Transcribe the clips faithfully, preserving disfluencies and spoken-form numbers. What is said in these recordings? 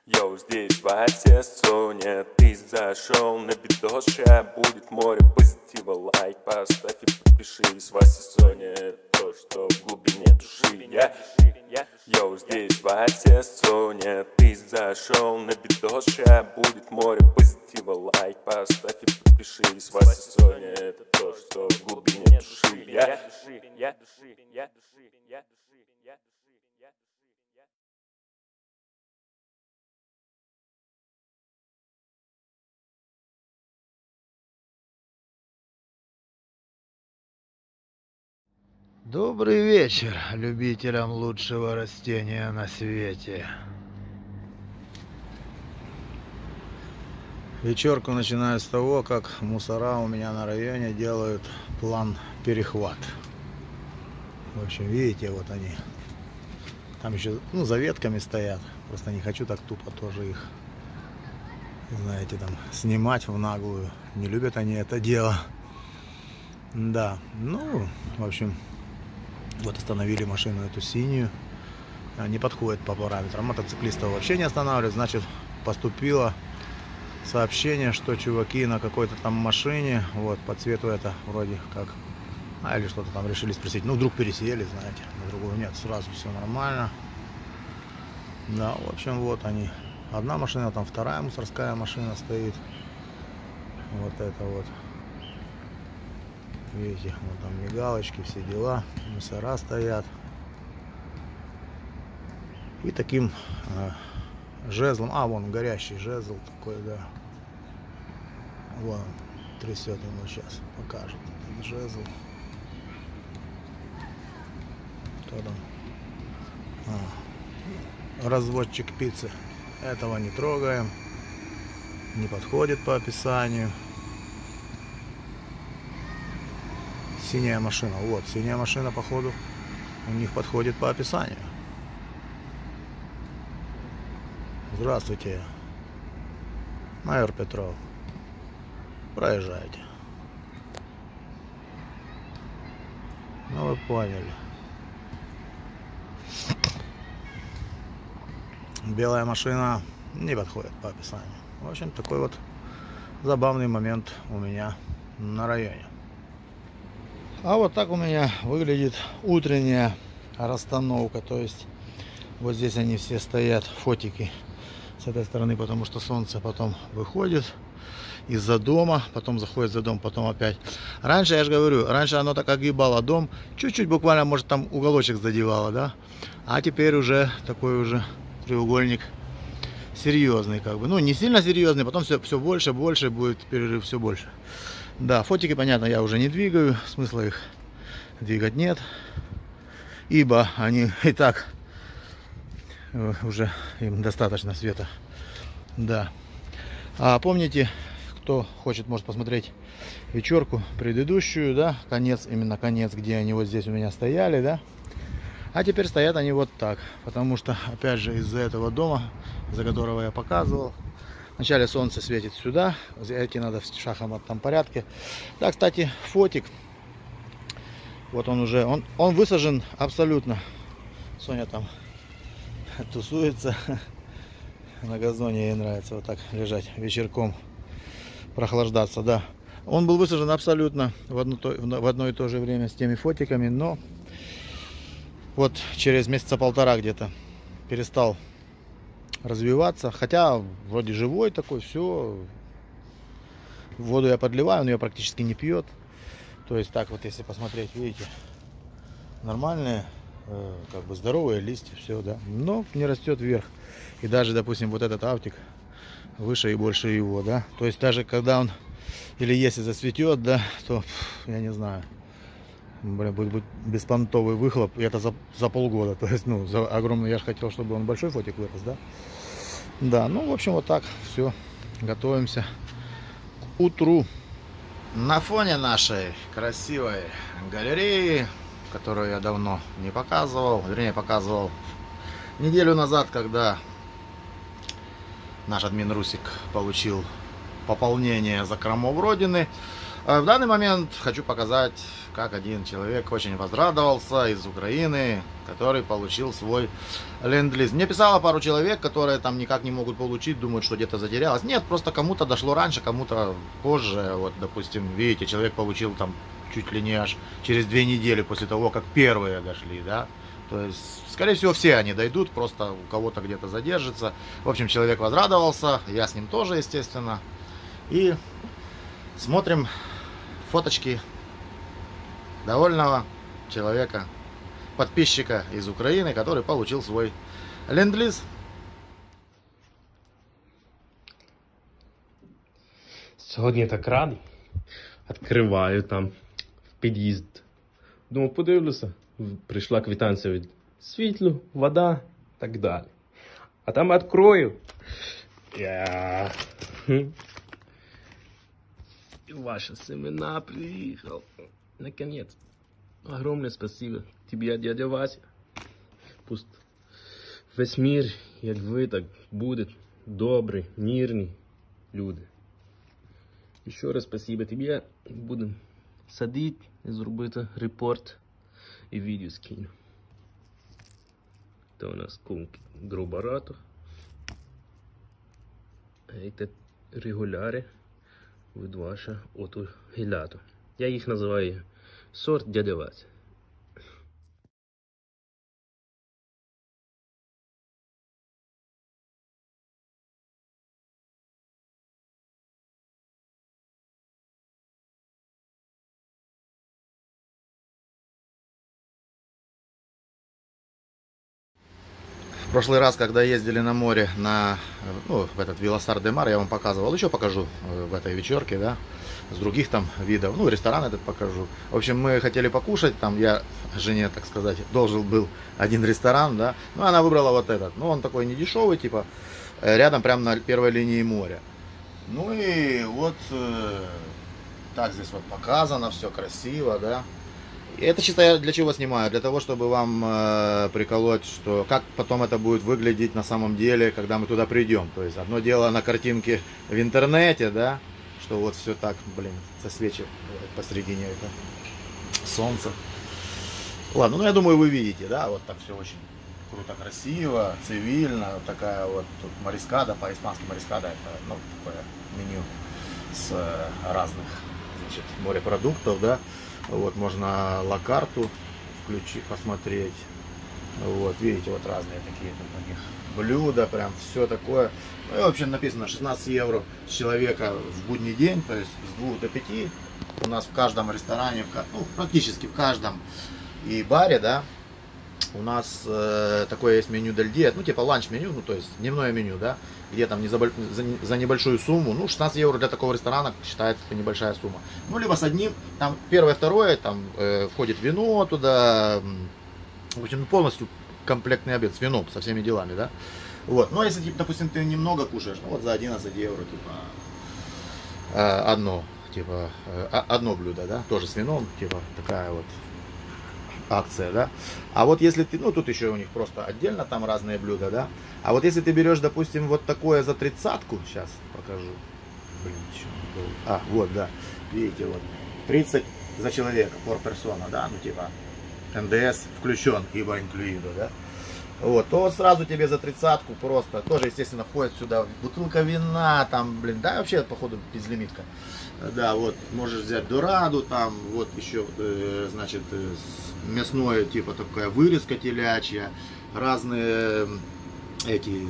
Йоу, здесь Вася Соня, ты зашел на видос, ща будет море позитива. Лайк поставь и подпишись. Вася Соня, это то, что в глубине души я. Йоу, здесь Вася Соня, ты зашел на видос, ща будет море позитива. Лайк поставь и подпишись. Вася Соня, это то, что в глубине души я. Добрый вечер любителям лучшего растения на свете. Вечерку начинаю с того, как мусора у меня на районе делают план перехват. В общем, видите, вот они. Там еще, ну, за ветками стоят. Просто не хочу так тупо тоже их, знаете, там снимать в наглую. Не любят они это дело. Да, ну, в общем, вот остановили машину эту синюю. Не подходит по параметрам. Мотоциклистов вообще не останавливают. Значит, поступило сообщение, что чуваки на какой-то там машине, вот по цвету это вроде как, а или что-то там решили спросить. Ну, вдруг пересели, знаете, на другую нет, сразу все нормально. Да, в общем, вот они. Одна машина, там вторая мусорская машина стоит. Вот это вот. Видите, вот там мигалочки, все дела, мусора стоят. И таким э, жезлом, а вон горящий жезл такой, да. Вон трясет ему, сейчас покажет этот жезл. Кто там? А, разводчик пиццы. Этого не трогаем, не подходит по описанию. Синяя машина, вот, синяя машина, походу, у них подходит по описанию. Здравствуйте, майор Петров, проезжайте. Ну, вы поняли. Белая машина не подходит по описанию. В общем, такой вот забавный момент у меня на районе. А вот так у меня выглядит утренняя расстановка. То есть вот здесь они все стоят, фотики с этой стороны, потому что солнце потом выходит из-за дома, потом заходит за дом, потом опять. Раньше, я же говорю, раньше оно так огибало дом, чуть-чуть буквально, может, там уголочек задевало, да. А теперь уже такой уже треугольник серьезный, как бы. Ну, не сильно серьезный, потом все, все больше, больше будет перерыв, все больше. Да, фотики, понятно, я уже не двигаю, смысла их двигать нет, ибо они и так уже, им достаточно света. Да. А помните, кто хочет, может посмотреть вечерку предыдущую, да, конец, именно конец, где они вот здесь у меня стояли, да. А теперь стоят они вот так, потому что, опять же, из-за этого дома, за которого я показывал, вначале солнце светит сюда, эти надо в шахматном порядке. Да, кстати, фотик, вот он уже, он, он высажен абсолютно. Соня там тусуется на газоне, ей нравится вот так лежать вечерком, прохлаждаться, да. Он был высажен абсолютно в одно, в одно и то же время с теми фотиками, но вот через месяца полтора где-то перестал развиваться, хотя вроде живой такой, все. Воду я подливаю, он ее практически не пьет. То есть так вот, если посмотреть, видите, нормальные, э, как бы здоровые листья, все, да, но не растет вверх. И даже, допустим, вот этот автик выше и больше его, да. То есть даже когда он, или если зацветет, да, то я не знаю, блин, будет, будет беспонтовый выхлоп, и это за, за полгода. То есть, ну, за огромный, я же хотел, чтобы он большой фотик вырос, да. Да, ну, в общем, вот так все. Готовимся к утру. На фоне нашей красивой галереи, которую я давно не показывал, вернее, показывал неделю назад, когда наш админ Русик получил пополнение закромов Родины. В данный момент хочу показать, как один человек очень возрадовался из Украины, который получил свой ленд-лиз. Мне писало пару человек, которые там никак не могут получить, думают, что где-то затерялось. Нет, просто кому-то дошло раньше, кому-то позже. Вот, допустим, видите, человек получил там чуть ли не аж через две недели после того, как первые дошли, да. То есть, скорее всего, все они дойдут, просто у кого-то где-то задержится. В общем, человек возрадовался, я с ним тоже, естественно. И смотрим фоточки довольного человека, подписчика из Украины, который получил свой ленд-лиз. Сьогодні так радий. Відкриваю там в під'їзд. Думаю, подивлюся. Прийшла квитанція від світлу, вода, так далі. А там відкрою. Я... И ваши семена приехал. Наконец. Огромное спасибо тебе, дядя Вася. Пусть весь мир, як ви, так буде добрий, мирні люди. Еще раз спасибо тебе. Будем садити, зробити репорт і відео скину. Це у нас кумки груборату. А це регуляри. Від ваша оту гіляту. Я їх називаю сорт дядя Вася. В прошлый раз, когда ездили на море, на, ну, в этот Виластар де Мар, я вам показывал, еще покажу в этой вечерке, да, с других там видов, ну, ресторан этот покажу. В общем, мы хотели покушать, там я жене, так сказать, должен был один ресторан, да, ну, она выбрала вот этот, ну, он такой не дешевый, типа, рядом прям на первой линии моря. Ну, и вот э, так здесь вот показано, все красиво, да. И это чисто я для чего снимаю? Для того, чтобы вам э, приколоть, что как потом это будет выглядеть на самом деле, когда мы туда придем. То есть одно дело на картинке в интернете, да, что вот все так, блин, засвечивает посередине это солнце. Ладно, ну я думаю, вы видите, да, вот так все очень круто, красиво, цивильно. Вот такая вот тут морискада, по-испански морискада, это, ну, такое меню с э, разных, значит, морепродуктов, да. Вот, можно лакарту включить, посмотреть. Вот, видите, вот разные такие тут у них блюда, прям все такое. Ну, и, в общем, написано шестнадцать евро с человека в будний день, то есть с двух до пяти. У нас в каждом ресторане, ну, практически в каждом и баре, да, у нас э, такое есть меню дель диа, ну, типа ланч-меню, ну, то есть дневное меню, да, где там не за, за, за небольшую сумму, ну, шестнадцать евро для такого ресторана считается это небольшая сумма. Ну, либо с одним, там, первое, второе, там, э, входит вино туда, в общем, полностью комплектный обед с вином, со всеми делами, да. Вот, ну, а если, типа, допустим, ты немного кушаешь, ну, вот за одиннадцать евро, типа, э, одно, типа, э, одно блюдо, да, тоже с вином, типа, такая вот акция, да. А вот если ты, ну, тут еще у них просто отдельно там разные блюда, да. А вот если ты берешь, допустим, вот такое за тридцатку, сейчас покажу. Блин, что? А, вот, да. Видите, вот тридцать за человека, por persona, да, ну, типа, эн дэ эс включен, ибо инклюидо, да. Вот, то вот сразу тебе за тридцатку просто, тоже, естественно, входит сюда бутылка вина, там, блин, да, вообще, походу, безлимитка. Да, вот, можешь взять дораду, там, вот еще, э, значит, э, мясное, типа, такая вырезка телячья, разные эти,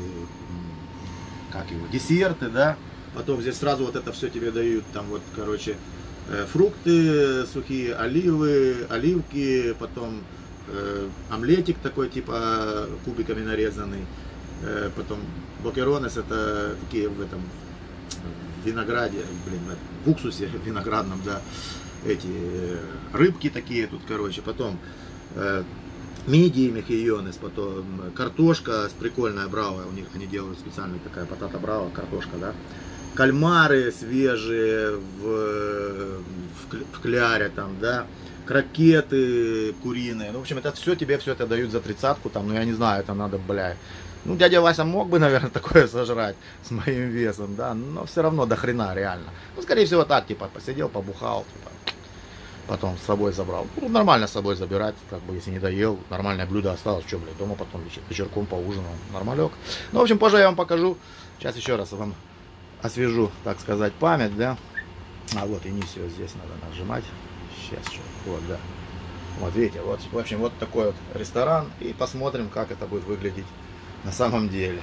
как его, десерты, да. Потом здесь сразу вот это все тебе дают, там, вот, короче, э, фрукты сухие, оливы, оливки, потом э, омлетик такой, типа, кубиками нарезанный, э, потом бокеронес, это такие в этом винограде, блин, в уксусе виноградном, да, эти рыбки такие тут, короче, потом э, мидии, мехийонес, потом картошка с прикольная браво, у них они делают специальная такая патата браво, картошка, да, кальмары свежие в, в, в кляре там, да, крокеты куриные, ну, в общем, это все тебе все это дают за тридцатку, там, ну, я не знаю, это надо, бля, Ну, дядя Вася мог бы, наверное, такое сожрать с моим весом, да, но все равно до хрена, реально. Ну, скорее всего, так, типа, посидел, побухал, типа, потом с собой забрал. Ну, нормально с собой забирать, как бы, если не доел, нормальное блюдо осталось, что, блядь, дома потом вечерком поужинал, нормалек. Ну, в общем, позже я вам покажу, сейчас еще раз вам освежу, так сказать, память, да. А вот, и низ вот здесь надо нажимать, сейчас, что, вот, да. Вот, видите, вот, в общем, вот такой вот ресторан, и посмотрим, как это будет выглядеть на самом деле.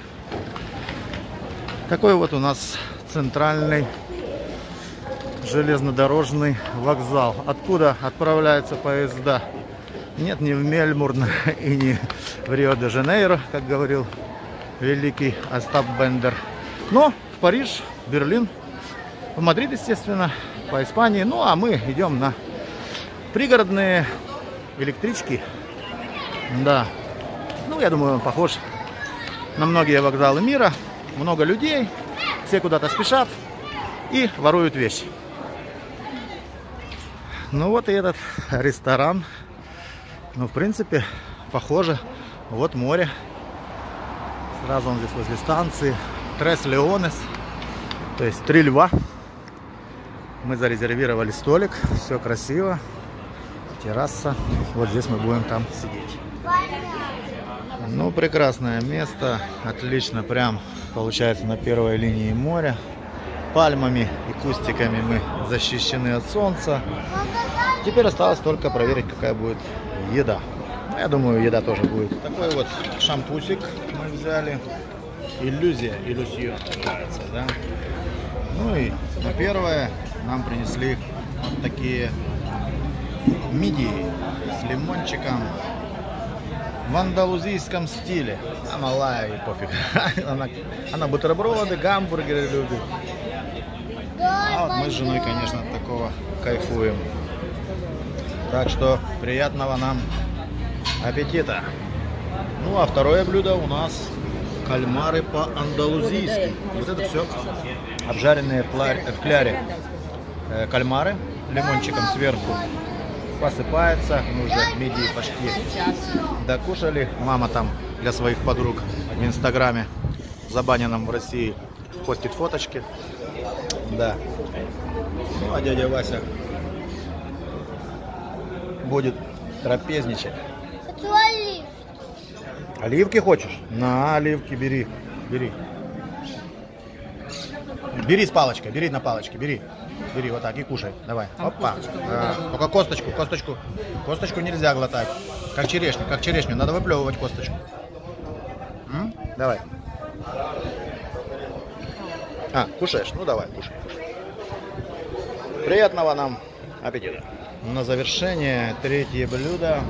Такой вот у нас центральный железнодорожный вокзал, откуда отправляются поезда. Нет, не в Мельбурн и не в Рио-де-Жанейро, как говорил великий Остап Бендер, но в Париж, Берлин, в Мадрид, естественно, по Испании. Ну, а мы идем на пригородные электрички. Да. Ну, я думаю, он похож на многие вокзалы мира. Много людей, все куда-то спешат и воруют вещи. Ну вот и этот ресторан. Ну, в принципе, похоже. Вот море. Сразу он здесь возле станции. Трес Леонес. То есть три льва. Мы зарезервировали столик. Все красиво. Терраса. Вот здесь мы будем там сидеть. Ну, прекрасное место. Отлично. Прям получается на первой линии моря. Пальмами и кустиками мы защищены от солнца. Теперь осталось только проверить, какая будет еда. Я думаю, еда тоже будет. Такой вот шампусик мы взяли. Иллюзия, иллюзия называется, да? Ну и на первое нам принесли вот такие мидии с лимончиком в андалузийском стиле. А малая и пофиг. Она, она бутерброды, гамбургеры любит. А вот мы с женой, конечно, от такого кайфуем. Так что приятного нам аппетита. Ну а второе блюдо у нас кальмары по-андалузийски. Вот это все обжаренные в кляре кальмары лимончиком сверху. Посыпается. Мы уже мидии почти докушали. Мама там для своих подруг в инстаграме, забаненном в России, постит фоточки. Да. Ну а дядя Вася будет трапезничать. Хочу оливки. Оливки хочешь? На, оливки бери. Бери. Бери с палочкой, бери на палочке, бери. Бери вот так и кушай. Давай. Опа. Да. Только косточку, косточку. Косточку нельзя глотать. Как черешню, как черешню. Надо выплевывать косточку. М? Давай. А, кушаешь? Ну давай, кушай, кушай. Приятного нам аппетита. На завершение третье блюдо.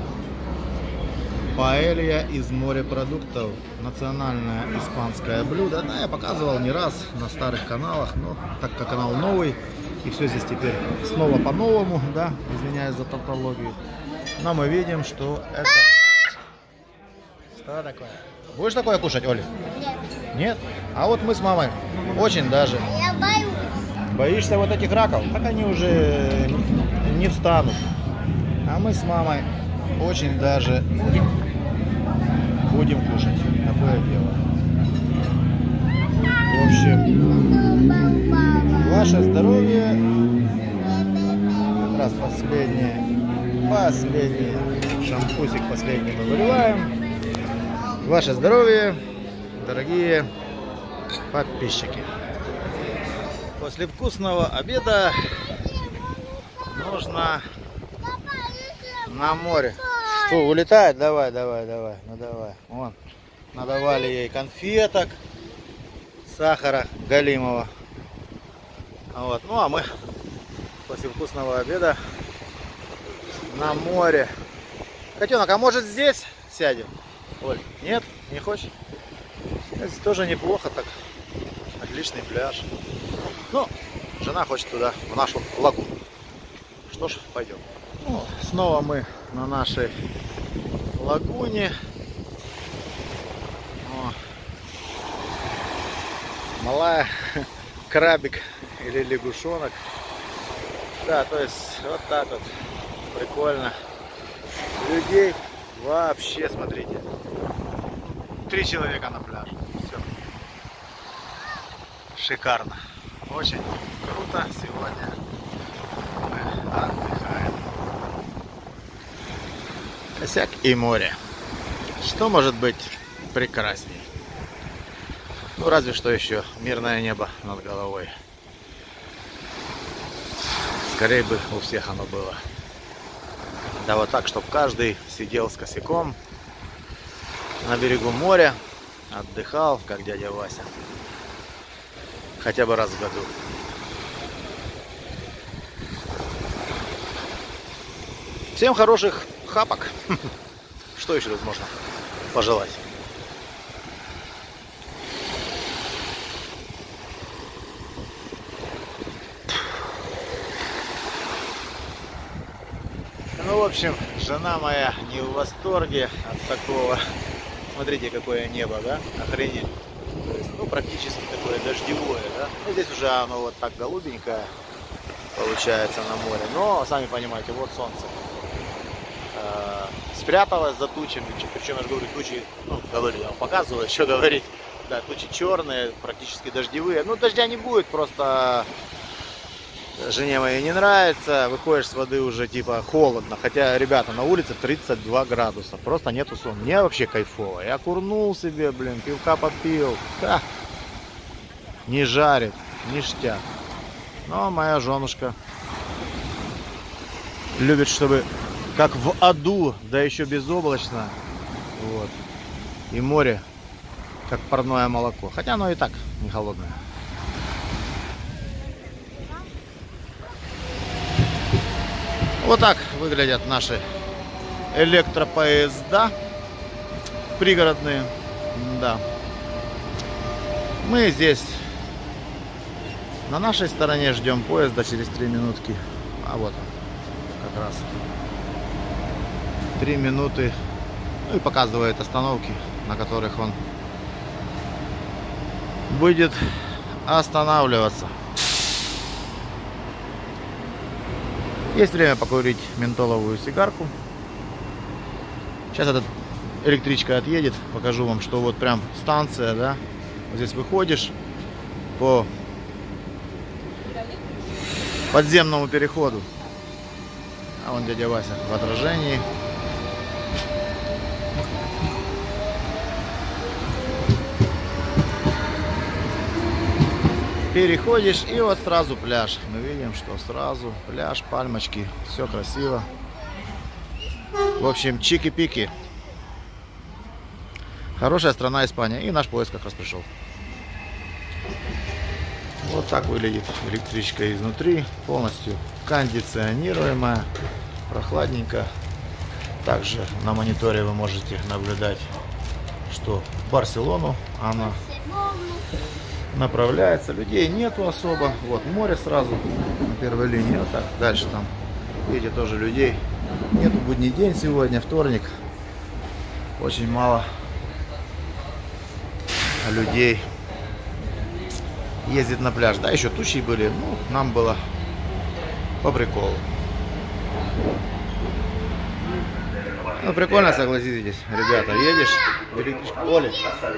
Паэлья из морепродуктов. Национальное испанское блюдо. Да, я показывал не раз на старых каналах, но так как канал новый, и все здесь теперь снова по-новому, да, извиняюсь за тавтологию. Но мы видим, что это... Что такое? Будешь такое кушать, Оля? Нет. Нет? А вот мы с мамой очень даже. Я боюсь. Боишься вот этих раков? Так они уже не встанут. А мы с мамой очень даже будем кушать. Такое дело. В общем, ваше здоровье. Как раз последнее. Последний шампусик последний мы выливаем. Ваше здоровье, дорогие подписчики. После вкусного обеда нужно на море. Что, улетает? Давай, давай, давай. Ну давай. Вон. Надавали ей конфеток, сахара галимого. Вот. Ну а мы после вкусного обеда на море. Котенок, а может здесь сядем? Оль, нет? Не хочешь? Здесь тоже неплохо так. Отличный пляж. Ну, жена хочет туда, в нашу лагуну. Что ж, пойдем. Ну, снова мы на нашей лагуне. О, малая крабик или лягушонок. Да, то есть вот так вот. Прикольно. Людей вообще, смотрите. три человека на пляже. Все. Шикарно. Очень круто сегодня мы отдыхаем. Косяк и море. Что может быть прекрасней? Ну, разве что еще мирное небо над головой. Скорее бы у всех оно было. Да вот так, чтобы каждый сидел с косяком на берегу моря, отдыхал, как дядя Вася. Хотя бы раз в году. Всем хороших хапок. Что еще тут можно пожелать? Ну, в общем, жена моя не в восторге от такого. Смотрите, какое небо, да? Охренеть. То есть, ну, практически такое дождевое, да? Ну, здесь уже оно вот так голубенькое получается на море. Но, сами понимаете, вот солнце э, спряталось за тучами. Причем, я же говорю, тучи, ну, говорю, я вам показываю, что говорить. Да, тучи черные, практически дождевые. Ну, дождя не будет, просто жене моей не нравится. Выходишь с воды уже типа холодно. Хотя, ребята, на улице тридцать два градуса. Просто нету солнца. Мне вообще кайфово. Я курнул себе, блин, пивка попил. Ха. Не жарит, ништяк. Но моя женушка любит, чтобы как в аду, да еще безоблачно. Вот. И море как парное молоко. Хотя оно и так не холодное. Вот так выглядят наши электропоезда пригородные. Да. Мы здесь на нашей стороне ждем поезда через три минутки. А вот он, как раз три минуты. Ну и показывает остановки, на которых он будет останавливаться. Есть время покурить ментоловую сигарку. Сейчас эта электричка отъедет. Покажу вам, что вот прям станция, да. Вот здесь выходишь по подземному переходу. А вон дядя Вася в отражении. Переходишь, и вот сразу пляж. Мы видим, что сразу пляж, пальмочки, все красиво. В общем, чики-пики. Хорошая страна Испания. И наш поезд как раз пришел. Вот так выглядит электричка изнутри. Полностью кондиционируемая. Прохладненько. Также на мониторе вы можете наблюдать, что в Барселону она направляется. Людей нету особо. Вот море сразу на первой линии. Вот так. Дальше там, видите, тоже людей. Нету, будний день сегодня, вторник. Очень мало людей ездит на пляж. Да, еще тучи были. Ну, нам было по приколу. Ну, прикольно, согласитесь, ребята. Едешь, электричка. Оля.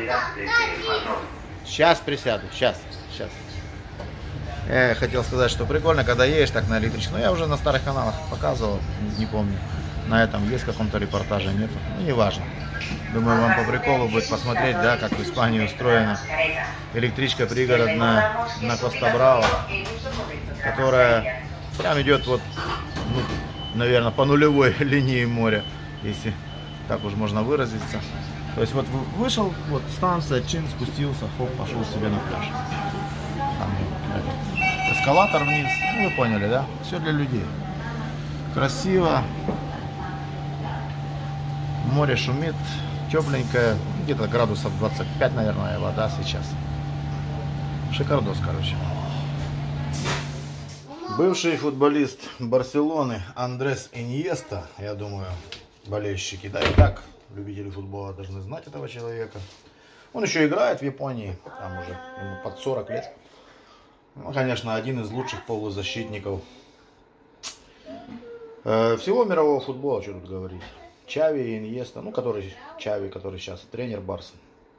Сейчас присяду, сейчас, сейчас. Я хотел сказать, что прикольно, когда едешь так на электричку. Но я уже на старых каналах показывал, не помню. На этом есть в каком-то репортаже, нету. Ну, не важно. Думаю, вам по приколу будет посмотреть, да, как в Испании устроена электричка пригородная на Коста-Браво, которая прям идет вот, ну, наверное, по нулевой линии моря, если так уж можно выразиться. То есть вот вышел, вот станция, чин, спустился, хоп, пошел себе на пляж. Там этот эскалатор вниз, ну вы поняли, да? Все для людей. Красиво. Море шумит, тепленькое, где-то градусов двадцать пять, наверное, вода сейчас. Шикардос, короче. Бывший футболист Барселоны Андрес Иньеста, я думаю, болельщики, да и так, любители футбола должны знать этого человека. Он еще играет в Японии, там уже ему под сорок лет. Ну, конечно, один из лучших полузащитников э, всего мирового футбола, что тут говорить. Чави и Иньеста, ну, который, Чави, который сейчас тренер Барса.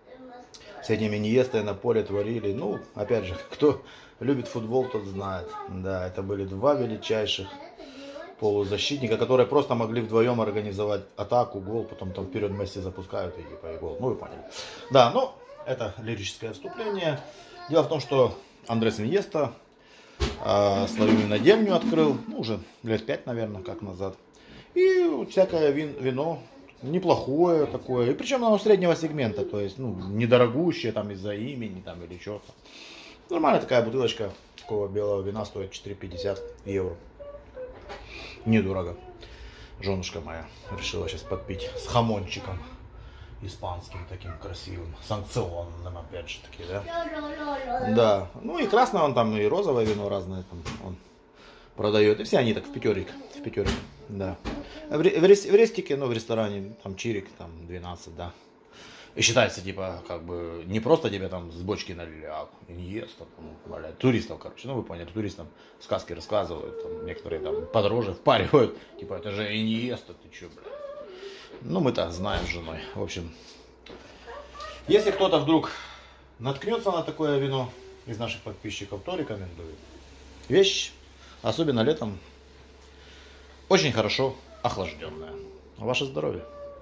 с этими Иньестой на поле творили. Ну, опять же, кто любит футбол, тот знает. Да, это были два величайших полузащитника, которые просто могли вдвоем организовать атаку, гол, потом там вперед Месси запускают и типа и гол. Ну, вы поняли. Да, ну, это лирическое вступление. Дело в том, что Андрес Иньеста э, свою винодельню открыл, ну, уже лет пять, наверное, как назад. И всякое вин, вино неплохое такое, и причем оно среднего сегмента, то есть, ну, недорогущее там из-за имени там или что-то. Нормальная такая бутылочка такого белого вина стоит четыре пятьдесят евро. Недорого. Женушка моя решила сейчас подпить с хамончиком испанским таким красивым, санкционным, опять же таки, да? Да. Ну и красное он там, и розовое вино разное там он продает. И все они так в пятерик, в пятерик, да. В, в, в рестике, ну в ресторане, там чирик, там двенадцать, да. И считается, типа, как бы, не просто тебе там с бочки налили, а Иньеста, ну, блядь, туристов, короче, ну вы поняли, туристам сказки рассказывают, там, некоторые там подороже впаривают, типа, это же Иньеста, ты че, блядь. Ну мы так знаем с женой, в общем. Если кто-то вдруг наткнется на такое вино из наших подписчиков, то рекомендую. Вещь, особенно летом, очень хорошо охлажденная. Ваше здоровье.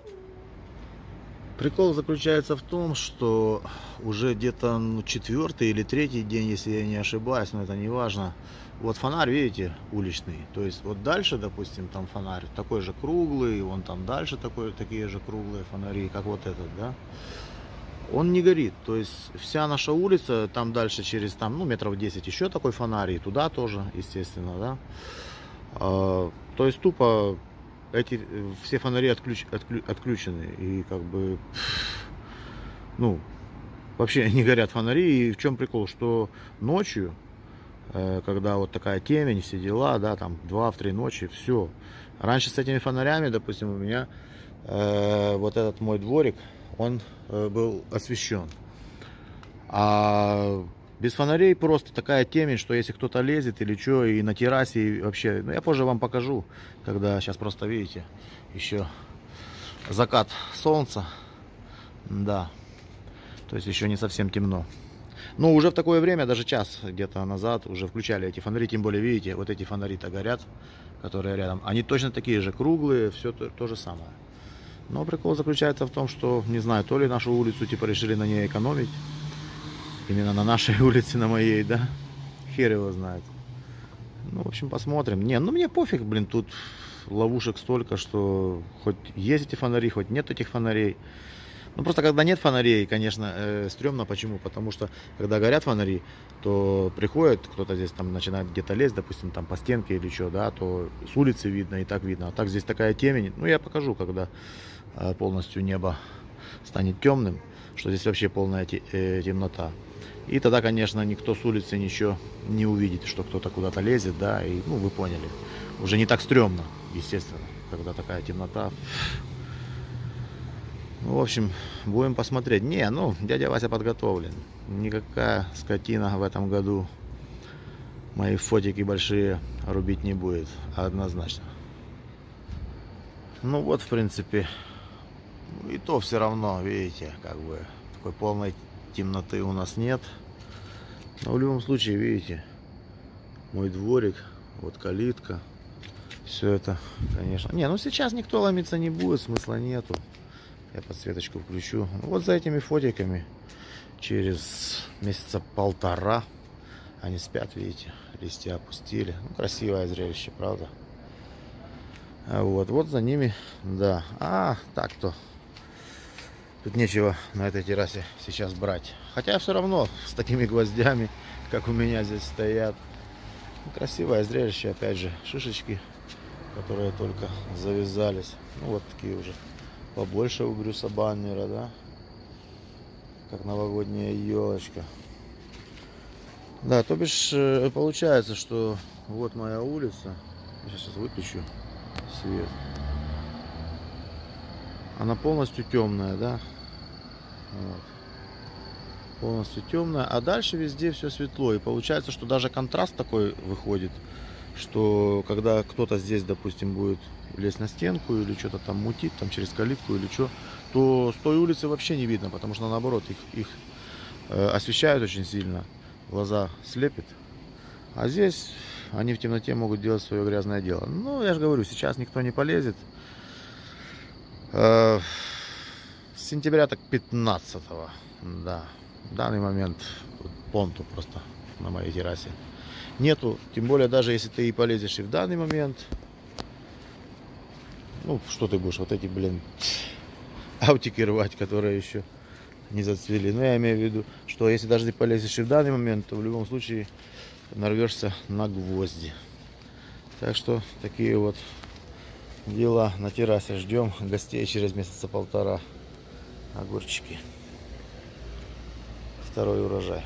Прикол заключается в том, что уже где-то ну, четвертый или третий день, если я не ошибаюсь, но это не важно. Вот фонарь, видите, уличный. То есть вот дальше, допустим, там фонарь такой же круглый, вон там дальше такой, такие же круглые фонари, как вот этот, да. Он не горит. То есть вся наша улица, там дальше через там, ну, метров десять еще такой фонарь, и туда тоже, естественно, да. А, то есть тупо эти все фонари отключ, отклю, отключены, и как бы, ну, вообще не горят фонари. И в чем прикол, что ночью, э, когда вот такая темень, все дела, да, там два-три ночи, все. Раньше с этими фонарями, допустим, у меня э, вот этот мой дворик, он э, был освещен. А без фонарей просто такая темень, что если кто-то лезет или что, и на террасе, и вообще, ну я позже вам покажу, когда сейчас просто видите, еще закат солнца, да, то есть еще не совсем темно. Но уже в такое время, даже час где-то назад, уже включали эти фонари, тем более, видите, вот эти фонари-то горят, которые рядом, они точно такие же, круглые, все то, то же самое. Но прикол заключается в том, что, не знаю, то ли нашу улицу типа решили на ней экономить, именно на нашей улице, на моей, да? Хер его знает. Ну, в общем, посмотрим. Не, ну мне пофиг, блин, тут ловушек столько, что хоть есть эти фонари, хоть нет этих фонарей. Ну, просто когда нет фонарей, конечно, э, стрёмно. Почему? Потому что, когда горят фонари, то приходит кто-то здесь, там, начинает где-то лезть, допустим, там, по стенке или что, да, то с улицы видно и так видно. А так здесь такая темень. Ну, я покажу, когда э, полностью небо станет темным, что здесь вообще полная те, э, темнота. И тогда, конечно, никто с улицы ничего не увидит, что кто-то куда-то лезет, да, и, ну, вы поняли. Уже не так стрёмно, естественно, когда такая темнота. Ну, в общем, будем посмотреть. Не, ну, дядя Вася подготовлен. Никакая скотина в этом году мои фотики большие рубить не будет, однозначно. Ну, вот, в принципе, и то все равно, видите, как бы, такой полной темноты у нас нет. Но в любом случае, видите, мой дворик, вот калитка, все это, конечно. Не, ну сейчас никто ломиться не будет, смысла нету. Я подсветочку включу. Вот за этими фотиками через месяца полтора они спят, видите, листья опустили. Ну, красивое зрелище, правда? А вот, вот за ними, да. А, так-то. Тут нечего на этой террасе сейчас брать. Хотя все равно с такими гвоздями, как у меня здесь стоят. Красивое зрелище, опять же, шишечки, которые только завязались. Ну вот такие уже побольше у Брюса Баннера, да? Как новогодняя елочка. Да, то бишь получается, что вот моя улица. Я сейчас выключу свет. Она полностью темная, да? Вот. Полностью темная. А дальше везде все светло. И получается, что даже контраст такой выходит, что когда кто-то здесь, допустим, будет лезть на стенку или что-то там мутить, там через калитку или что, то с той улицы вообще не видно, потому что наоборот их, их э, освещают очень сильно, глаза слепит. А здесь они в темноте могут делать свое грязное дело. Ну, я же говорю, сейчас никто не полезет. Э, с сентября так пятнадцатого, да, в данный момент понту просто на моей террасе нету. Тем более, даже если ты и полезешь и в данный момент, ну, что ты будешь, вот эти, блин, аутики рвать, которые еще не зацвели. Но я имею в виду, что если даже ты полезешь и в данный момент, то в любом случае нарвешься на гвозди. Так что такие вот дела на террасе. Ждем гостей через месяца полтора. Огурчики. Второй урожай.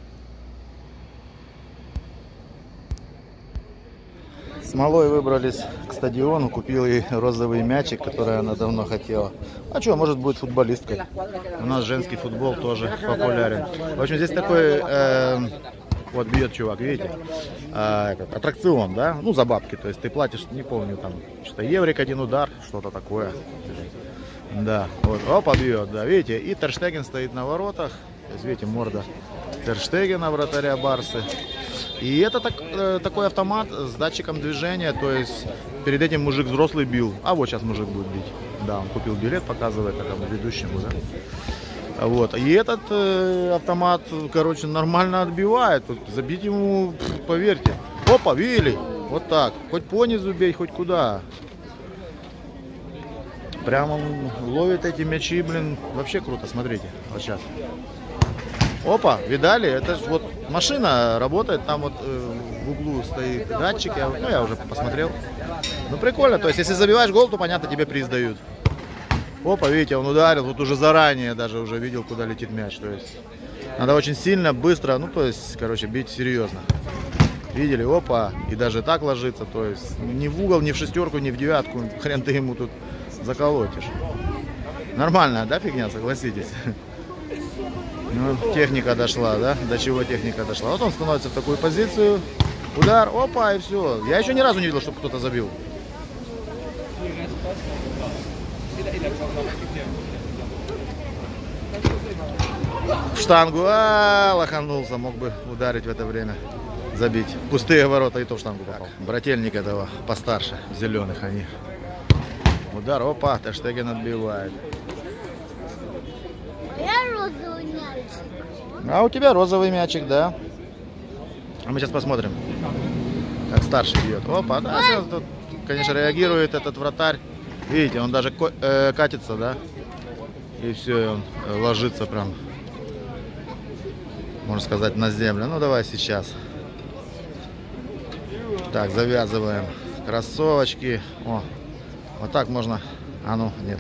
С малой выбрались к стадиону, купил ей розовый мячик, который она давно хотела. А что, может, будет футболисткой. У нас женский футбол тоже популярен. В общем, здесь такой, э, вот бьет чувак, видите, э, этот, аттракцион, да, ну за бабки, то есть ты платишь, не помню, там, что-то еврик, один удар, что-то такое. Да, вот, опа, бьет, да, видите, и Тер Штеген стоит на воротах, то есть, видите, морда Тер Штегена, вратаря Барсы. И это так, э, такой автомат с датчиком движения, то есть перед этим мужик взрослый бил, а вот сейчас мужик будет бить. Да, он купил билет, показывает этому ведущему, да. Вот, и этот э, автомат, короче, нормально отбивает, тут забить ему, поверьте. Опа, видели? Вот так, хоть по низу бей, хоть куда. Прямо он ловит эти мячи, блин, вообще круто, смотрите, вот сейчас. Опа, видали? Это ж вот машина работает, там вот э, в углу стоит датчик, я, ну я уже посмотрел. Ну прикольно, то есть если забиваешь гол, то понятно, тебе приз дают. Опа, видите, он ударил, тут уже заранее даже уже видел, куда летит мяч, то есть надо очень сильно, быстро, ну то есть, короче, бить серьезно. Видели, опа, и даже так ложится, то есть ни в угол, ни в шестерку, ни в девятку, хрен ты ему тут заколотишь. Нормальная, да, фигня, согласитесь? Ну, техника дошла, да? До чего техника дошла. Вот он становится в такую позицию. Удар, опа, и все. Я еще ни разу не видел, чтобы кто-то забил. В штангу, а, лоханулся. Мог бы ударить в это время. Забить. Пустые ворота, и то в штангу попал. Брательник этого постарше, зеленых они. Удар, опа, Тер Штеген отбивает. Я розовый мячик. А у тебя розовый мячик, да? А мы сейчас посмотрим, как старший бьет. Опа, да, сейчас тут, конечно, реагирует этот вратарь. Видите, он даже э, катится, да? И все, и он ложится прям, можно сказать, на землю. Ну, давай сейчас. Так, завязываем кроссовочки. О, вот так можно. А ну, нет.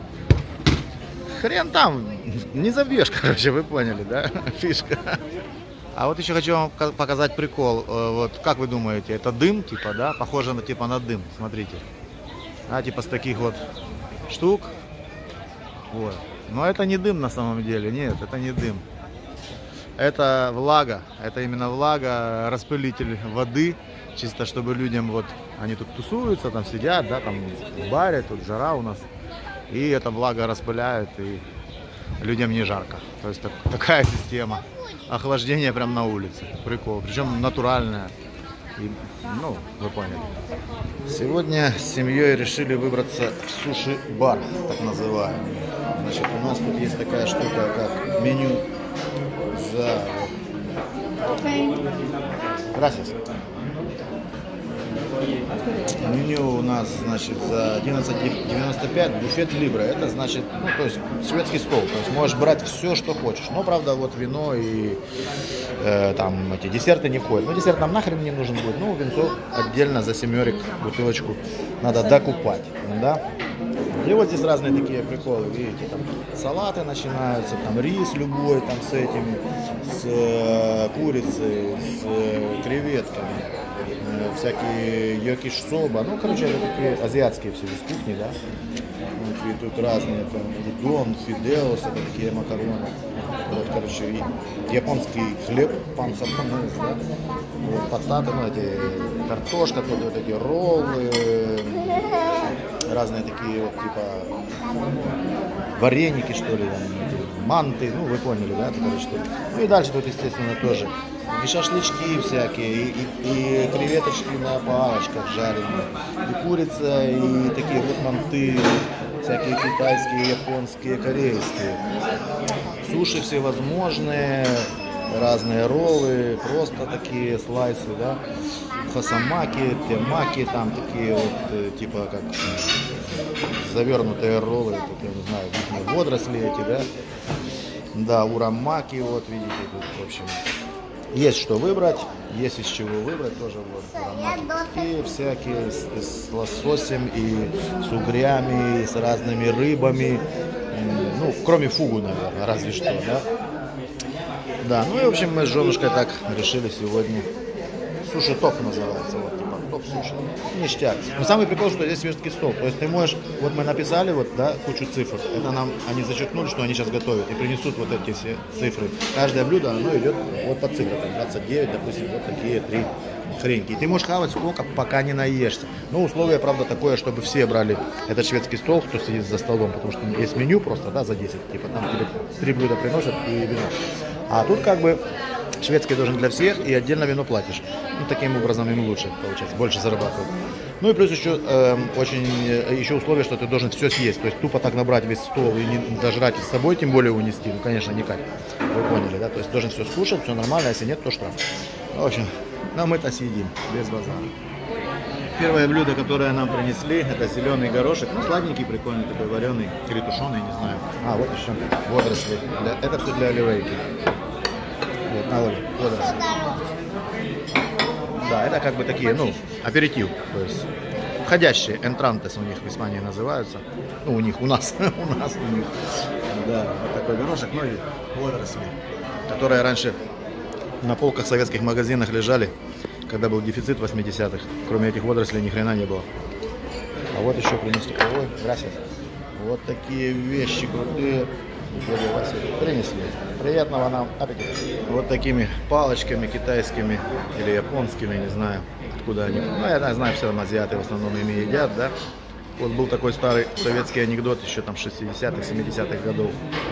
Хрен там, не забьешь, короче, вы поняли, да? Фишка. А вот еще хочу вам показать прикол. Вот как вы думаете, это дым, типа, да? Похоже на типа на дым, смотрите. А, типа с таких вот штук. Вот. Но это не дым на самом деле, нет, это не дым. Это влага, это именно влага, распылитель воды. Чисто чтобы людям, вот, они тут тусуются, там сидят, да, там в баре, тут жара у нас. И эта влага распыляет, и людям не жарко. То есть так, такая система охлаждения прям на улице. Прикол. Причем натуральная. И, ну, вы поняли. Сегодня с семьей решили выбраться в суши-бар, так называемый. Значит, у нас тут есть такая штука, как меню за... Gracias. Меню у нас, значит, за одиннадцать девяносто пять, буфет Либра. Это значит, ну, то есть шведский стол. То есть можешь брать все, что хочешь. Но, правда, вот вино и э, там эти десерты не входят. Ну, десерт нам нахрен не нужен будет. Ну, винцо отдельно за семерик, бутылочку надо докупать, да. И вот здесь разные такие приколы, видите, там салаты начинаются, там рис любой, там с этими, с э, курицей, с э, креветками, э, всякие йокиш-соба, ну, короче, это такие азиатские все из кухни, да, вот, и тут разные, там, удон, фиделос, это такие макароны, вот, короче, и японский хлеб, пан-хапанес, да, вот, пататы, ну, эти, картошка, тут вот эти роллы, разные такие вот, типа, вареники, что ли, там, манты, ну вы поняли, да, короче, что. Ну и дальше тут, естественно, тоже и шашлычки всякие, и, и, и креветочки на палочках жареные, и курица, и такие вот манты, всякие китайские, японские, корейские. Суши всевозможные, разные роллы, просто такие слайсы, да, хасамаки, темаки, там такие вот, типа как завернутые роллы, как, я не знаю, водоросли эти, да, да, урамаки, вот видите, тут, в общем, есть что выбрать, есть из чего выбрать тоже, вот, урамаки, всякие, с, с лососем и с угрями, и с разными рыбами, ну, кроме фугу, наверное, разве что, да. Да, ну и в общем мы с женушкой так решили сегодня. Суши топ называется, вот типа топ суши. Ништяк. Но самый прикол, что здесь светский стол. То есть ты можешь, вот мы написали вот, да, кучу цифр. Это нам они зачеркнули, что они сейчас готовят и принесут вот эти все цифры. Каждое блюдо, оно идет вот по цифрам. двадцать девять, допустим, вот такие три хреньки. И ты можешь хавать сколько, пока не наешься. Но условие, правда, такое, чтобы все брали этот шведский стол, кто сидит за столом, потому что есть меню просто, да, за десять. Типа там тебе три блюда приносят и вино. А тут как бы шведский должен для всех, и отдельно вино платишь. Ну, таким образом им лучше получается, больше зарабатывать. Ну и плюс еще э, очень еще условие, что ты должен все съесть. То есть тупо так набрать весь стол и не дожрать с собой, тем более унести. Ну, конечно, никак. Вы поняли, да? То есть должен все скушать, все нормально, если нет, то штраф. В общем, ну, мы-то съедим, без базара. Первое блюдо, которое нам принесли, это зеленый горошек. Ну, сладенький, прикольный, такой вареный, или тушеный, не знаю. А, вот еще водоросли. Для, это все для оливейки. Вот, на Оле, водоросли. Да, это как бы такие, ну, аперитив. То есть входящие, энтрантес у них в Испании называются. Ну, у них, у нас, у нас, у них. Да, вот такой горошек, ну и водоросли, которые раньше на полках советских магазинах лежали, когда был дефицит восьмидесятых. Кроме этих водорослей ни хрена не было. А вот еще принесли. Ой, gracias. Вот такие вещи крутые. Принесли. Приятного нам аппетита. Вот такими палочками китайскими или японскими, не знаю, откуда они. Ну, я знаю, все там азиаты в основном ими едят, да. Вот был такой старый советский анекдот еще там шестидесятых, семидесятых годов.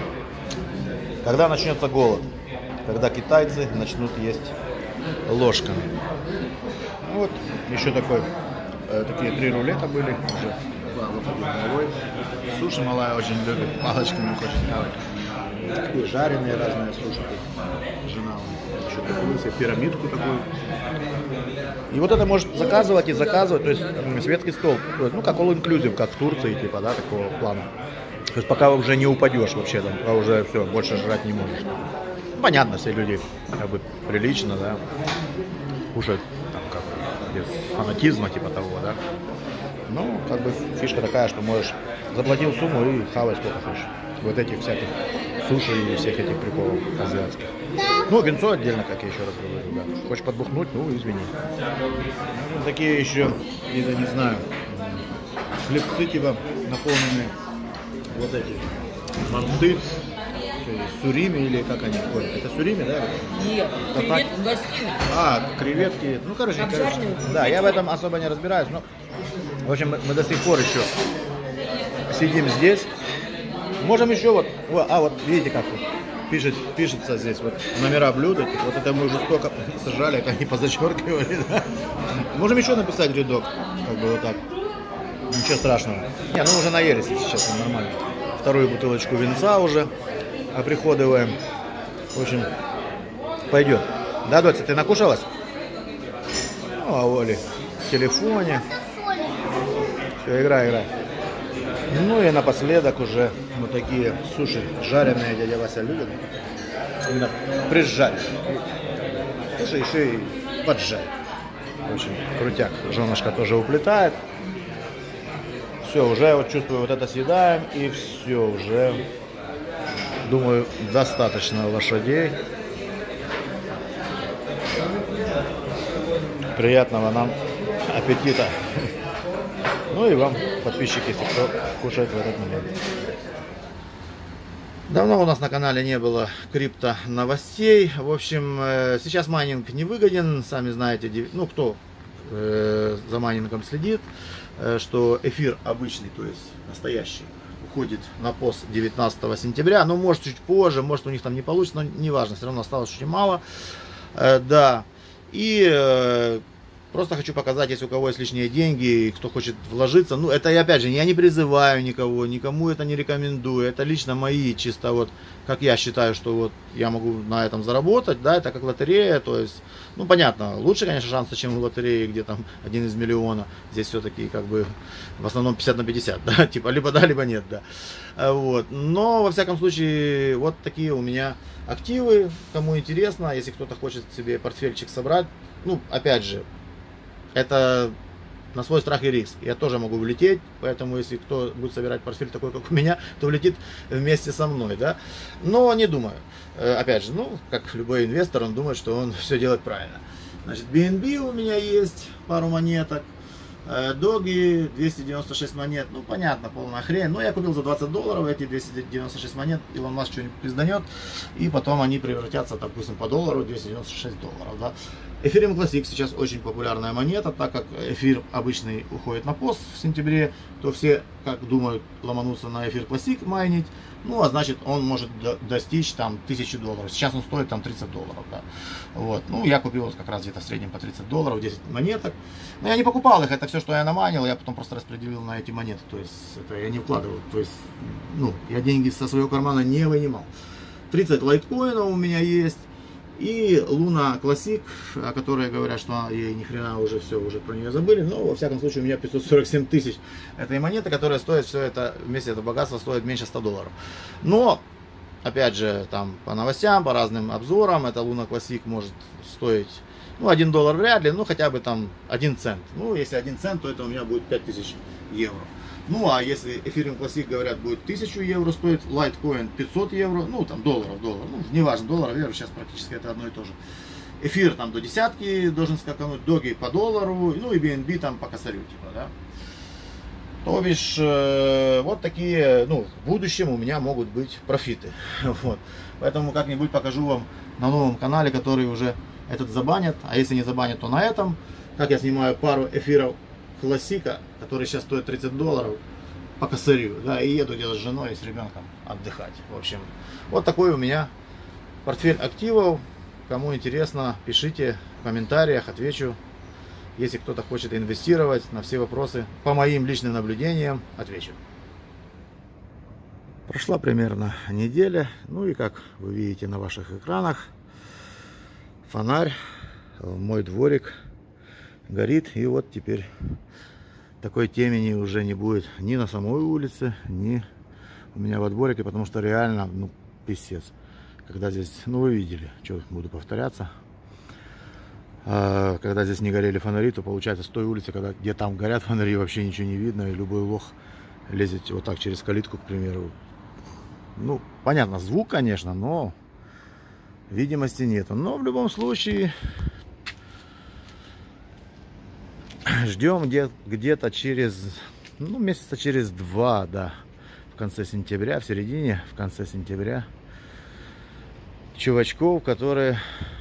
Когда начнется голод? Когда китайцы начнут есть ложками. Вот еще такой, э, такие три рулета были уже. Да, вот один малой. Суши малая очень любит, палочками хочет хавать. Такие жареные разные суши. Жена еще такую себе пирамидку такую. И вот это может заказывать и заказывать, то есть светский стол, ну как all inclusive, как в Турции, типа, да, такого плана. То есть пока уже не упадешь вообще, там, пока уже все, больше жрать не можешь. Понятно, все люди как бы прилично, да, кушают там как без фанатизма типа того, да. Ну, как бы фишка такая, что можешь заплатил сумму и хавать сколько хочешь. Вот этих всяких суши и всех этих приколов азиатских. Ну, винцо отдельно, как я еще раз говорю, да. Хочешь подбухнуть, ну извини. Ну, такие еще, я не знаю, хлебцы типа наполненные вот эти манты. Сурими или как они ходят? Это сурими, да? Нет, креветки в гостиной. А, креветки. Ну, короче, короче да, я в этом особо не разбираюсь, но, в общем, мы, мы до сих пор еще сидим здесь. Можем еще вот, а вот видите как вот пишет, пишется здесь вот номера блюда, вот это мы уже столько сажали, это они позачеркивали, да? Можем еще написать рядок, как бы вот так. Ничего страшного. Не, ну уже наелись, если честно, нормально. Вторую бутылочку винца уже оприходуем. В общем, пойдет. Да, Доця, ты накушалась? Ну, а Оли в телефоне. Все, играй, играй. Ну и напоследок уже вот такие суши жареные дядя Вася любит. Именно прижарить. Суши еще и поджарить. В общем, крутяк. Женушка тоже уплетает. Все, уже вот чувствую, вот это съедаем, и все, уже, думаю, достаточно лошадей. Приятного нам аппетита. Ну и вам, подписчики, если кто кушает в этот момент. Давно у нас на канале не было крипто новостей. В общем, сейчас майнинг не выгоден, сами знаете, ну кто за майнингом следит, что эфир обычный, то есть настоящий, выходит на пост девятнадцатого сентября. Ну, может, чуть позже, может, у них там не получится, но неважно, все равно осталось очень мало. Э, да. И э, просто хочу показать, если у кого есть лишние деньги, и кто хочет вложиться. Ну, это, опять же, я не призываю никого, никому это не рекомендую. Это лично мои, чисто вот, как я считаю, что вот я могу на этом заработать, да, это как лотерея, то есть, ну, понятно, лучше, конечно, шансы, чем в лотерее, где там один из миллиона. Здесь все-таки, как бы, в основном пятьдесят на пятьдесят, да, типа, либо да, либо нет, да. Вот, но, во всяком случае, вот такие у меня активы, кому интересно, если кто-то хочет себе портфельчик собрать, ну, опять же, это на свой страх и риск. Я тоже могу влететь, поэтому если кто будет собирать портфель такой, как у меня, то влетит вместе со мной, да. Но не думаю. Опять же, ну, как любой инвестор, он думает, что он все делает правильно. Значит, би эн би у меня есть, пару монеток. Доги, двести девяносто шесть монет, ну понятно, полная хрень, но я купил за двадцать долларов эти двести девяносто шесть монет, Илон Маск что-нибудь пизданет, и потом они превратятся, допустим, по доллару, двести девяносто шесть долларов, да. Ethereum Classic сейчас очень популярная монета, так как эфир обычный уходит на пост в сентябре, то все, как думают, ломанутся на эфир Classic майнить, ну а значит он может достичь там тысячи долларов, сейчас он стоит там тридцать долларов, да. Вот, ну я купил вот как раз где-то в среднем по тридцать долларов, десять монеток, но я не покупал их, это все, что я наманил, я потом просто распределил на эти монеты, то есть это я не вкладывал, то есть, ну, я деньги со своего кармана не вынимал. тридцать лайткоинов у меня есть. И Луна Classic, о которой говорят, что ей ни хрена уже все, уже про нее забыли. Но во всяком случае у меня пятьсот сорок семь тысяч этой монеты, которая стоит все это, вместе это богатство стоит меньше ста долларов. Но, опять же, там по новостям, по разным обзорам, эта Луна Classic может стоить, ну, один доллар вряд ли, ну, хотя бы там один цент. Ну, если один цент, то это у меня будет пять тысяч евро. Ну, а если Ethereum Classic, говорят, будет тысячу евро стоить, Litecoin пятьсот евро, ну, там, долларов, доллар, ну, неважно, долларов, евро, сейчас практически это одно и то же. Эфир там до десятки должен скакануть, доги по доллару, ну, и би эн би там по косарю, типа, да. То бишь, э, вот такие, ну, в будущем у меня могут быть профиты, вот. Поэтому как-нибудь покажу вам на новом канале, который уже этот забанят, а если не забанят, то на этом, как я снимаю пару эфиров классика, который сейчас стоит тридцать долларов по косарю, да, и еду где-то с женой и с ребенком отдыхать. В общем, вот такой у меня портфель активов. Кому интересно, пишите в комментариях, отвечу. Если кто-то хочет инвестировать, на все вопросы по моим личным наблюдениям отвечу. Прошла примерно неделя, ну и как вы видите на ваших экранах, фонарь, мой дворик горит, и вот теперь такой темени уже не будет ни на самой улице, ни у меня во дворике, потому что реально, ну, писец. Когда здесь, ну, вы видели, что буду повторяться, а, когда здесь не горели фонари, то получается с той улицы, когда, где там горят фонари, вообще ничего не видно, и любой лох лезет вот так через калитку, к примеру. Ну, понятно, звук, конечно, но видимости нету. Но в любом случае ждем где-то через, ну, месяца через два, да, в конце сентября, в середине, в конце сентября, чувачков, которые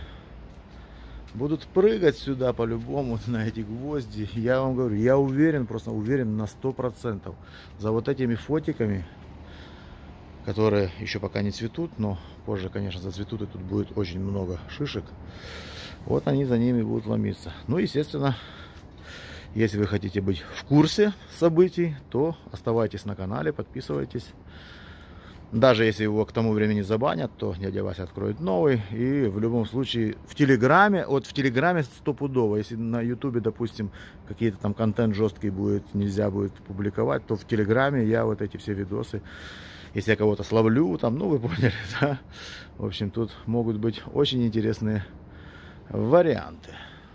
будут прыгать сюда по-любому на эти гвозди. Я вам говорю, я уверен, просто уверен на сто процентов. За вот этими фотиками, которые еще пока не цветут, но позже, конечно, зацветут, и тут будет очень много шишек. Вот они за ними будут ломиться. Ну, естественно, если вы хотите быть в курсе событий, то оставайтесь на канале, подписывайтесь. Даже если его к тому времени забанят, то дядя Вася откроет новый. И в любом случае в Телеграме, вот в Телеграме стопудово, если на Ютубе, допустим, какие-то там контент жесткий будет, нельзя будет публиковать, то в Телеграме я вот эти все видосы, если я кого-то словлю, там, ну вы поняли, да. В общем, тут могут быть очень интересные варианты.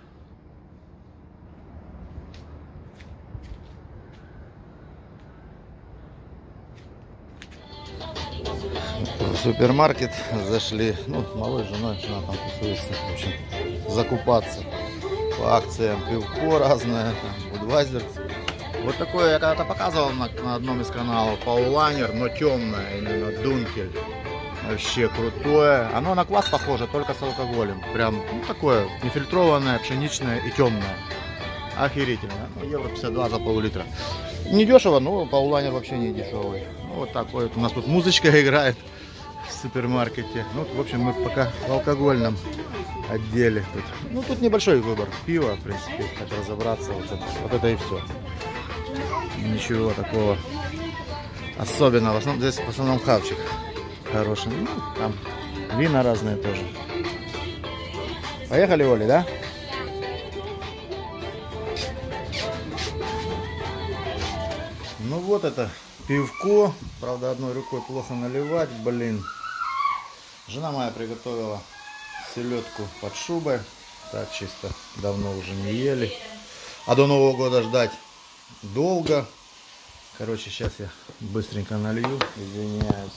В супермаркет зашли, ну, с малой женой, жена там тусуется, в общем, закупаться по акциям, пивко разное, Будвайзер. Вот такое я когда-то показывал на, на одном из каналов, Паулайнер, но темное, именно Дункель. Вообще крутое. Оно на квас похоже, только с алкоголем. Прям, ну, такое нефильтрованное, пшеничное и темное. Охерительно. Ну, евро пятьдесят два за пол-литра. Не дешево, но Паулайнер вообще не дешевый. Вот такой вот у нас тут музычка играет в супермаркете. Ну, в общем, мы пока в алкогольном отделе. Тут. Ну, тут небольшой выбор пива, в принципе, как разобраться. Вот это, вот это и все. Ничего такого особенного. В основном, здесь в основном хавчик хороший. Ну, там вина разные тоже. Поехали, Оля, да? Ну вот это пивко. Правда, одной рукой плохо наливать, блин. Жена моя приготовила селедку под шубой. Так, чисто давно уже не ели. А до Нового года ждать долго. Короче, сейчас я быстренько налью. Извиняюсь.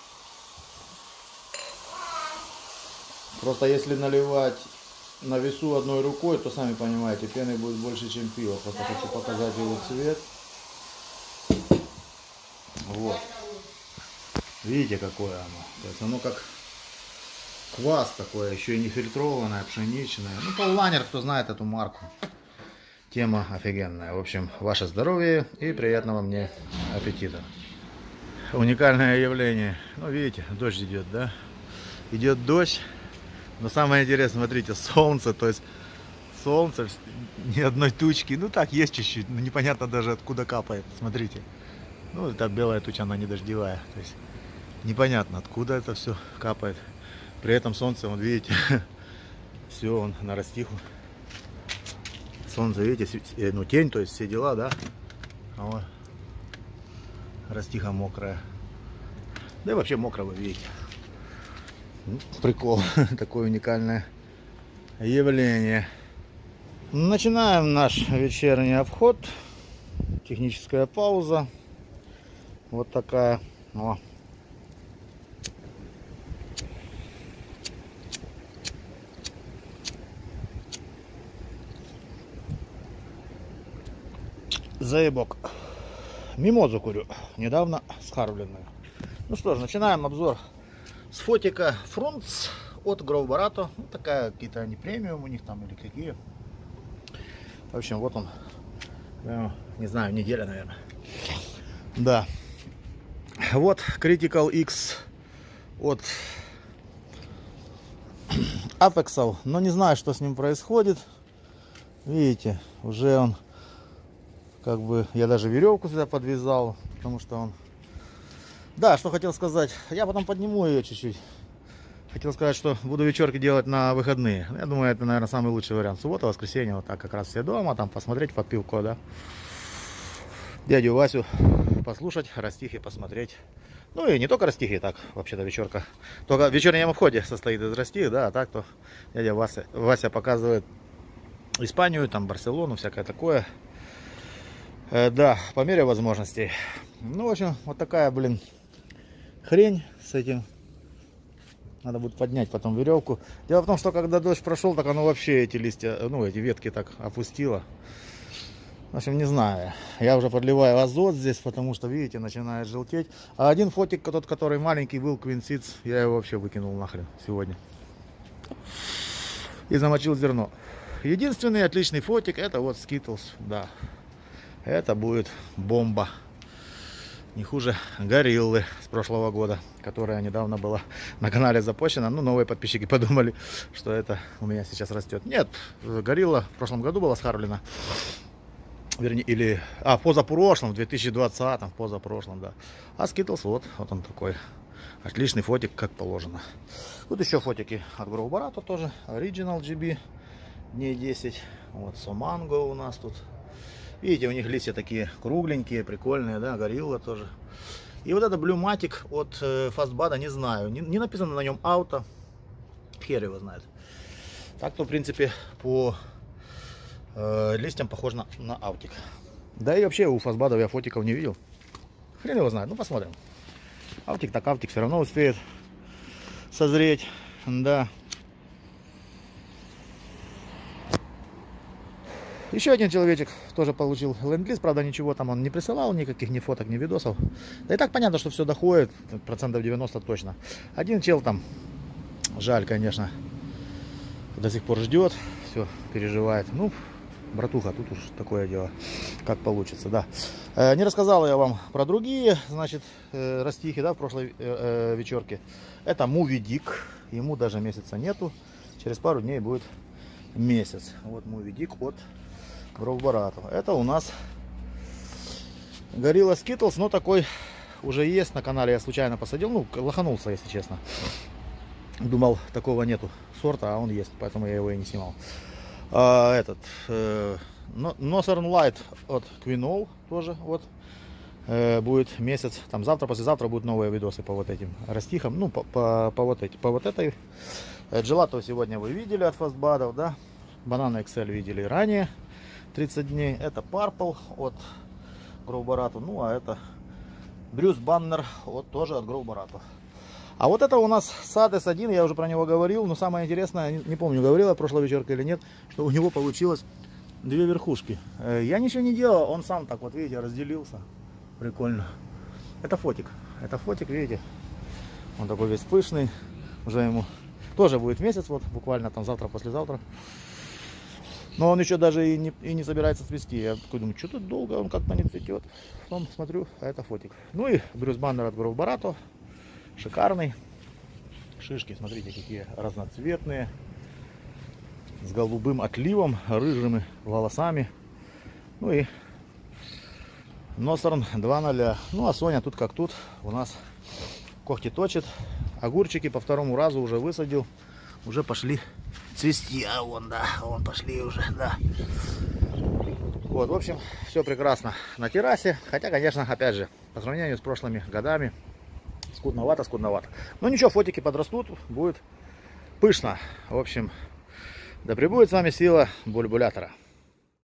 Просто если наливать на весу одной рукой, то сами понимаете, пены будет больше, чем пиво. Просто хочу показать его цвет. Вот. Видите, какое оно? То есть оно как квас такое, еще и не фильтрованное, пшеничное. Ну, Поллайнер, кто знает эту марку. Тема офигенная. В общем, ваше здоровье и приятного мне аппетита. Уникальное явление. Ну, видите, дождь идет, да? Идет дождь. Но самое интересное, смотрите, солнце, то есть солнце, ни одной тучки. Ну, так, есть чуть-чуть, но непонятно даже откуда капает. Смотрите. Ну, это белая туча, она не дождевая. То есть непонятно, откуда это все капает. При этом солнце, вот видите, все, он на растиху. Солнце, видите, ну, тень, то есть все дела, да? А вот растиха мокрая. Да и вообще мокро, вы видите. Прикол, такое уникальное явление. Начинаем наш вечерний обход. Техническая пауза. Вот такая. О. Заебок. Мимозу курю. Недавно схарвленную. Ну что ж, начинаем обзор с фотика Фрунц от Grow Barato. Ну, такая, какие-то они премиум у них там или какие. В общем, вот он. Не знаю, неделя, наверное. Да. Вот Critical X от Apexal. Но не знаю, что с ним происходит. Видите, уже он как бы, я даже веревку сюда подвязал, потому что он... Да, что хотел сказать, я потом подниму ее чуть-чуть. Хотел сказать, что буду вечерки делать на выходные. Я думаю, это, наверное, самый лучший вариант. Суббота, воскресенье, вот так как раз все дома, там посмотреть под пивко, да. Дядю Васю послушать, растихи посмотреть. Ну и не только растихи, так, вообще-то вечерка. Только в вечернем обходе состоит из растих, да, а так то дядя Вася, Вася показывает Испанию, там Барселону, всякое такое. Э, да, по мере возможностей. Ну, в общем, вот такая, блин, хрень с этим. Надо будет поднять потом веревку. Дело в том, что когда дождь прошел, так оно вообще эти листья, ну, эти ветки так опустило. В общем, не знаю. Я уже подливаю азот здесь, потому что, видите, начинает желтеть. А один фотик, тот, который маленький был, Quinseeds, я его вообще выкинул нахрен сегодня. И замочил зерно. Единственный отличный фотик, это вот Skittles, да. Это будет бомба. Не хуже гориллы с прошлого года, которая недавно была на канале запущена. Ну, новые подписчики подумали, что это у меня сейчас растет. Нет, горилла в прошлом году была схарвлена. Вернее, или... А, в позапрошлом, в две тысячи двадцатом, в позапрошлом, да. А Skittles, вот, вот он такой. Отличный фотик, как положено. Тут еще фотики от Grow Barato тоже. Original джи би, дней десять. Вот, Соманго у нас тут. Видите, у них листья такие кругленькие, прикольные, да, горилла тоже. И вот это Blue Matic от э, Fastbud, не знаю, не, не написано на нем ауто, хер его знает. Так-то, в принципе, по э, листьям похож на, на аутик. Да и вообще у Fastbud я фотиков не видел. Хрен его знает, ну посмотрим. Аутик так аутик, все равно успеет созреть, да. Еще один человечек тоже получил ленд-лиз, правда ничего там он не присылал, никаких ни фоток, ни видосов. Да и так понятно, что все доходит, процентов девяносто точно. Один чел там, жаль, конечно, до сих пор ждет, все переживает. Ну, братуха, тут уж такое дело, как получится, да. Э, не рассказал я вам про другие, значит, э, растихи, да, в прошлой э, э, вечерке. Это Movie Dick, ему даже месяца нету, через пару дней будет месяц. Вот Movie Dick от Grove Barato. Это у нас Gorilla Skittles, но такой уже есть на канале, я случайно посадил, ну, лоханулся, если честно. Думал, такого нету сорта, а он есть, поэтому я его и не снимал. А, этот э, Northern Light от Quinol тоже вот э, будет месяц, там завтра, послезавтра будут новые видосы по вот этим растихам, ну по, по, по вот эти, по вот этой. Gelato сегодня вы видели от Fastbud'ов, да, Banana Excel видели ранее, тридцать дней. Это Purple от Grove Barato, ну а это Bruce Banner от тоже от Grove Barato. А вот это у нас Sades один, я уже про него говорил, но самое интересное, не, не помню, говорил я в прошлой вечерке или нет, что у него получилось две верхушки. Я ничего не делал, он сам так вот, видите, разделился. Прикольно. Это фотик, это фотик, видите, он такой весь пышный, уже ему тоже будет месяц, вот буквально там завтра, послезавтра. Но он еще даже и не, и не собирается цвести. Я такой думаю, что-то долго он как-то не цветет. Потом смотрю, а это фотик. Ну и Bruce Banner от Grove Barato. Шикарный. Шишки, смотрите, какие разноцветные. С голубым отливом, рыжими волосами. Ну и Northern два ноль. Ну а Соня тут как тут. У нас когти точит. Огурчики по второму разу уже высадил. Уже пошли цвести. А вон, да, вон пошли уже, да. Вот, в общем, все прекрасно на террасе. Хотя, конечно, опять же, по сравнению с прошлыми годами, скудновато, скудновато. Но ничего, фотики подрастут, будет пышно. В общем, да пребудет с вами сила бульбулятора.